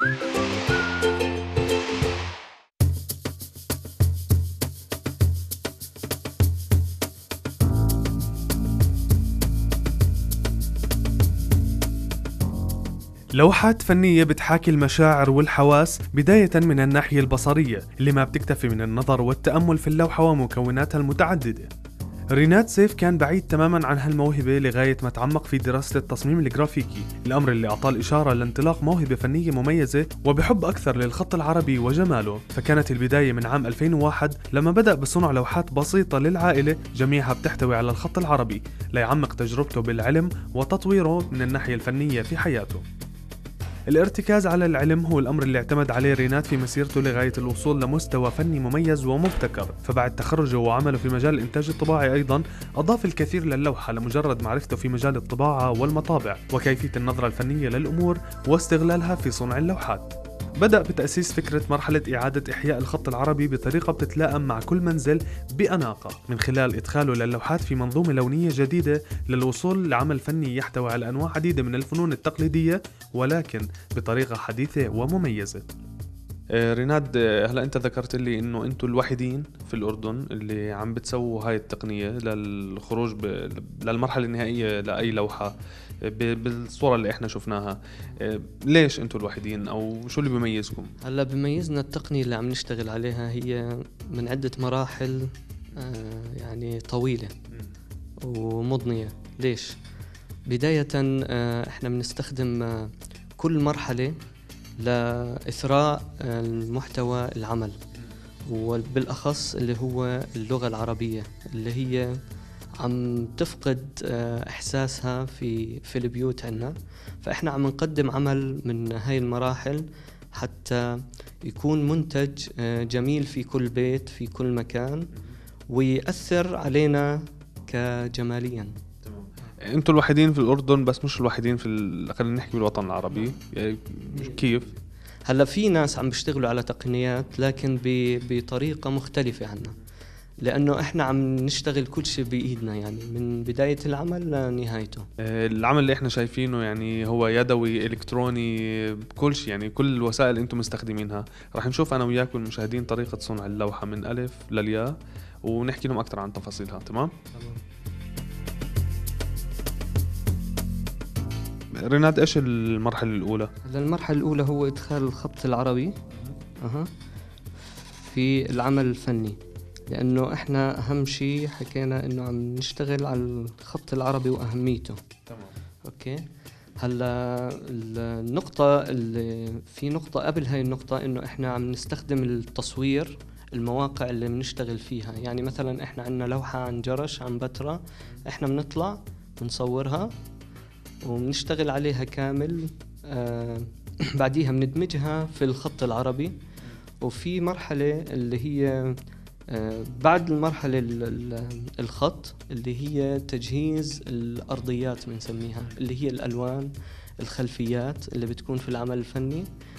لوحات فنية بتحاكي المشاعر والحواس بداية من الناحية البصرية اللي ما بتكتفي من النظر والتأمل في اللوحة ومكوناتها المتعددة. ريناد سيف كان بعيد تماما عن هالموهبة لغاية ما تعمق في دراسة التصميم الجرافيكي، الأمر اللي أعطاه الإشارة لانطلاق موهبة فنية مميزة وبحب أكثر للخط العربي وجماله. فكانت البداية من عام 2001 لما بدأ بصنع لوحات بسيطة للعائلة جميعها بتحتوي على الخط العربي ليعمق تجربته بالعلم وتطويره من الناحية الفنية في حياته. الارتكاز على العلم هو الأمر اللي اعتمد عليه ريناد في مسيرته لغاية الوصول لمستوى فني مميز ومبتكر. فبعد تخرجه وعمله في مجال الإنتاج الطباعي أيضا أضاف الكثير للوحة لمجرد معرفته في مجال الطباعة والمطابع وكيفية النظرة الفنية للأمور واستغلالها في صنع اللوحات. بدأ بتأسيس فكرة مرحلة إعادة إحياء الخط العربي بطريقة بتتلائم مع كل منزل بأناقة من خلال إدخاله للوحات في منظومة لونية جديدة للوصول لعمل فني يحتوي على أنواع عديدة من الفنون التقليدية ولكن بطريقة حديثة ومميزة. ريناد، هلا انت ذكرت لي انه انتوا الوحيدين في الاردن اللي عم بتسووا هاي التقنيه للخروج للمرحله النهائيه لاي لوحه بالصوره اللي احنا شفناها. ليش انتوا الوحيدين او شو اللي بيميزكم؟ هلا بيميزنا التقنيه اللي عم نشتغل عليها هي من عده مراحل يعني طويله ومضنيه. ليش؟ بدايه احنا بنستخدم كل مرحله لإثراء المحتوى العمل، وبالأخص اللي هو اللغة العربية اللي هي عم تفقد إحساسها في البيوت عنا. فإحنا عم نقدم عمل من هاي المراحل حتى يكون منتج جميل في كل بيت في كل مكان ويأثر علينا كجماليا. انتوا الوحيدين في الأردن بس مش الوحيدين خلينا نحكي بالوطن العربي، يعني كيف؟ هلا في ناس عم بيشتغلوا على تقنيات لكن بطريقة مختلفة عنا، لأنه إحنا عم نشتغل كل شيء بإيدنا يعني من بداية العمل لنهايته. العمل اللي إحنا شايفينه يعني هو يدوي إلكتروني بكل شيء، يعني كل الوسائل اللي أنتم مستخدمينها. رح نشوف أنا وياك والمشاهدين طريقة صنع اللوحة من ألف للياء ونحكي لهم أكثر عن تفاصيلها. تمام؟ ريناد، إيش المرحلة الأولى؟ المرحلة الأولى هو إدخال الخط العربي في العمل الفني، لأنه إحنا أهم شيء حكينا إنه عم نشتغل على الخط العربي وأهميته. تمام. أوكي. هلا النقطة اللي في نقطة قبل هاي النقطة إنه إحنا عم نستخدم التصوير المواقع اللي بنشتغل فيها. يعني مثلا إحنا عنا لوحة عن جرش عن بتراء، إحنا بنطلع بنصورها وبنشتغل عليها كامل. بعديها بندمجها في الخط العربي. وفي مرحلة اللي هي بعد المرحلة الخط اللي هي تجهيز الأرضيات بنسميها، اللي هي الألوان الخلفيات اللي بتكون في العمل الفني.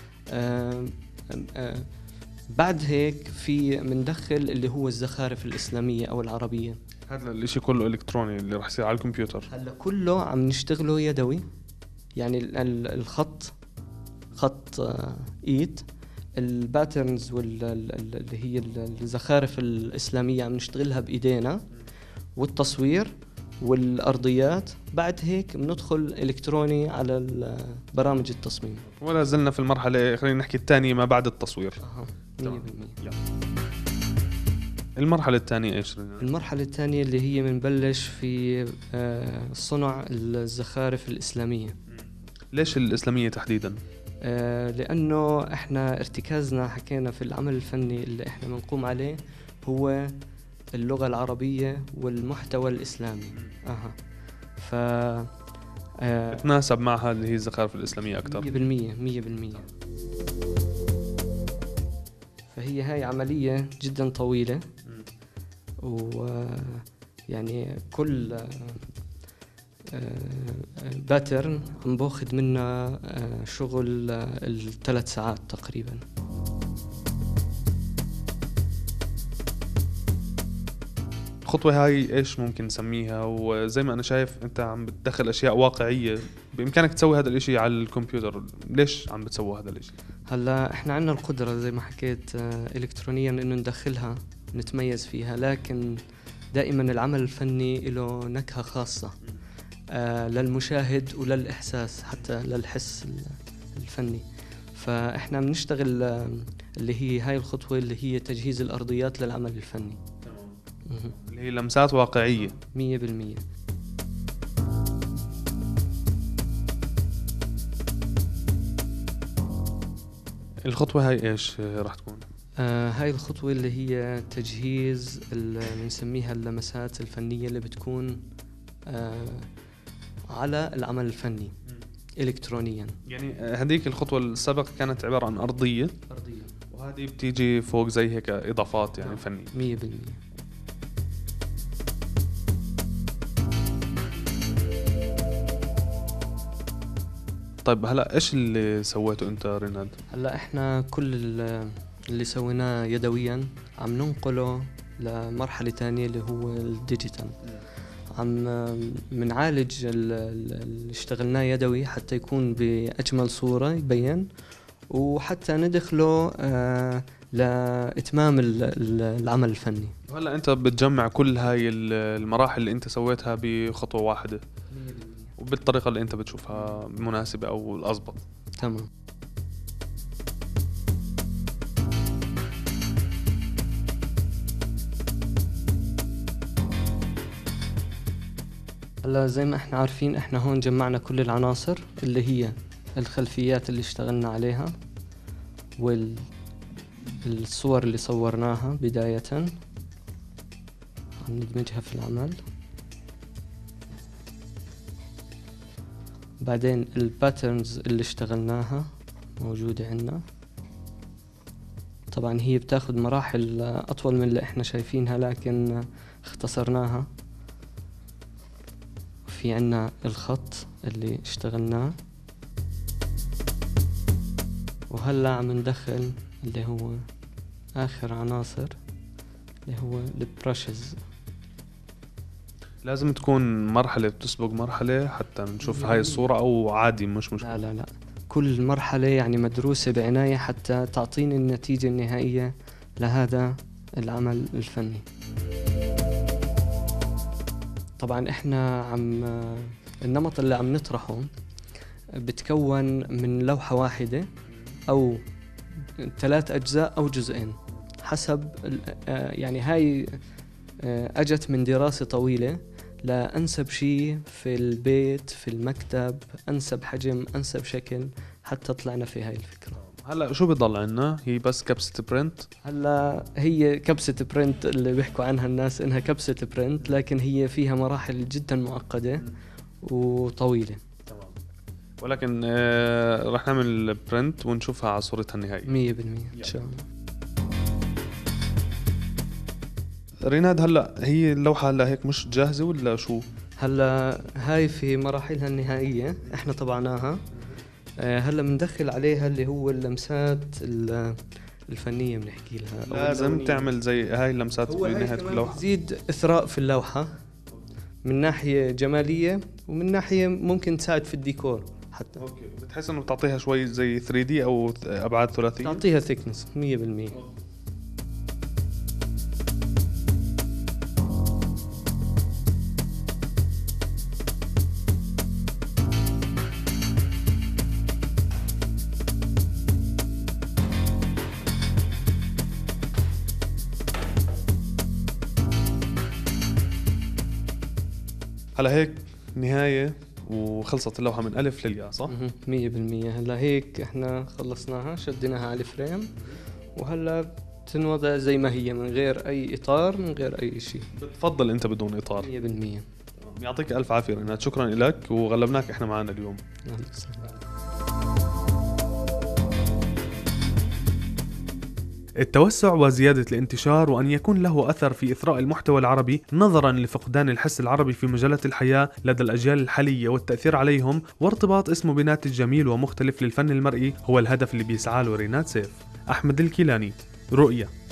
بعد هيك في مندخل اللي هو الزخارف الإسلامية أو العربية. هذا الاشي كله الكتروني اللي رح يصير على الكمبيوتر. هلا كله عم نشتغله يدوي، يعني الخط خط ايد. الباترنز اللي هي الزخارف الإسلامية عم نشتغلها بإيدينا، والتصوير والأرضيات. بعد هيك بندخل إلكتروني على برامج التصميم. ولا زلنا في المرحلة خلينا نحكي الثانية ما بعد التصوير. 100%. المرحلة الثانية إيش؟ المرحلة الثانية اللي هي منبلش في صنع الزخارف الإسلامية. ليش الإسلامية تحديداً؟ لأنه إحنا ارتكازنا حكينا في العمل الفني اللي إحنا بنقوم عليه هو اللغة العربية والمحتوى الإسلامي. تناسب معها اللي هي الزخارف الإسلامية أكتر. 100%. فهي هاي عملية جدا طويلة، ويعني كل باترن عم باخذ منا شغل 3 ساعات تقريبا. الخطوة هاي إيش ممكن نسميها؟ وزي ما أنا شايف أنت عم بتدخل أشياء واقعية، بإمكانك تسوي هذا الإشي على الكمبيوتر، ليش عم بتسوي هذا الإشي؟ هلا احنا عندنا القدرة زي ما حكيت الكترونيا انه ندخلها نتميز فيها، لكن دائما العمل الفني له نكهة خاصة للمشاهد وللإحساس حتى للحس الفني. فاحنا بنشتغل اللي هي هاي الخطوة اللي هي تجهيز الأرضيات للعمل الفني. اللي هي لمسات واقعية 100%. الخطوة هاي إيش راح تكون؟ هاي الخطوة اللي هي تجهيز بنسميها اللمسات الفنية اللي بتكون على العمل الفني إلكترونيا. يعني هذيك الخطوة السابقة كانت عبارة عن أرضية، وهذه بتيجي فوق زي هيك إضافات يعني فنية 100%. طيب هلا إيش اللي سويته أنت ريناد؟ هلا إحنا كل اللي سويناه يدويا عم ننقله لمرحلة تانية اللي هو الديجيتال. عم منعالج اللي اشتغلناه يدوي حتى يكون بأجمل صورة يبين، وحتى ندخله لإتمام العمل الفني. هلا أنت بتجمع كل هاي المراحل اللي أنت سويتها بخطوة واحدة وبالطريقة اللي أنت بتشوفها مناسبة أو الأضبط. تمام. هلا زي ما احنا عارفين احنا هون جمعنا كل العناصر اللي هي الخلفيات اللي اشتغلنا عليها والصور اللي صورناها بداية، عم ندمجها في العمل. بعدين الباترنز اللي اشتغلناها موجودة عنا. طبعا هي بتاخد مراحل أطول من اللي احنا شايفينها لكن اختصرناها. في عنا الخط اللي اشتغلناه، وهلا عم ندخل اللي هو آخر عناصر اللي هو البراشز. لازم تكون مرحلة بتسبق مرحلة حتى نشوف هاي الصورة، أو عادي مش مشكلة؟ لا كل مرحلة يعني مدروسة بعناية حتى تعطيني النتيجة النهائية لهذا العمل الفني. طبعا احنا النمط اللي عم نطرحه بتكون من لوحة واحدة أو 3 أجزاء أو جزئين حسب يعني هاي أجت من دراسة طويلة لأنسب شيء في البيت في المكتب، أنسب حجم أنسب شكل، حتى طلعنا في هاي الفكرة. هلا شو بضل عنا؟ هي بس كبسة برنت؟ هلا هي كبسة برنت اللي بيحكوا عنها الناس إنها كبسة برنت، لكن هي فيها مراحل جدا معقدة وطويلة. تمام. ولكن رح نعمل برنت ونشوفها على صورتها النهائية 100% إن شاء الله. ريناد هلا هي اللوحة هلا هيك مش جاهزة ولا شو؟ هلا هاي في مراحلها النهائية احنا طبعناها. هلا بندخل عليها اللي هو اللمسات الفنية بنحكي لها. لازم تعمل زي هاي اللمسات في نهاية اللوحة، تزيد إثراء في اللوحة من ناحية جمالية ومن ناحية ممكن تساعد في الديكور حتى. اوكي. بتحس انه بتعطيها شوي زي 3D او ابعاد ثلاثية؟ تعطيها ثيكنس 100%. هلا هيك نهاية وخلصت اللوحة من ألف للياء صح؟ 100%. هلا هيك احنا خلصناها، شديناها على الفريم، وهلا تنوضع زي ما هي من غير أي إطار من غير أي شيء. بتفضل أنت بدون إطار؟ 100%. يعطيك ألف عافية ريناد، شكرا لك وغلبناك إحنا معنا اليوم. أهلا وسهلا. التوسع وزيادة الانتشار وأن يكون له أثر في إثراء المحتوى العربي نظرا لفقدان الحس العربي في مجالات الحياة لدى الأجيال الحالية والتأثير عليهم، وارتباط اسمه بناتج جميل ومختلف للفن المرئي هو الهدف اللي بيسعى له ريناد سيف. أحمد الكيلاني، رؤية.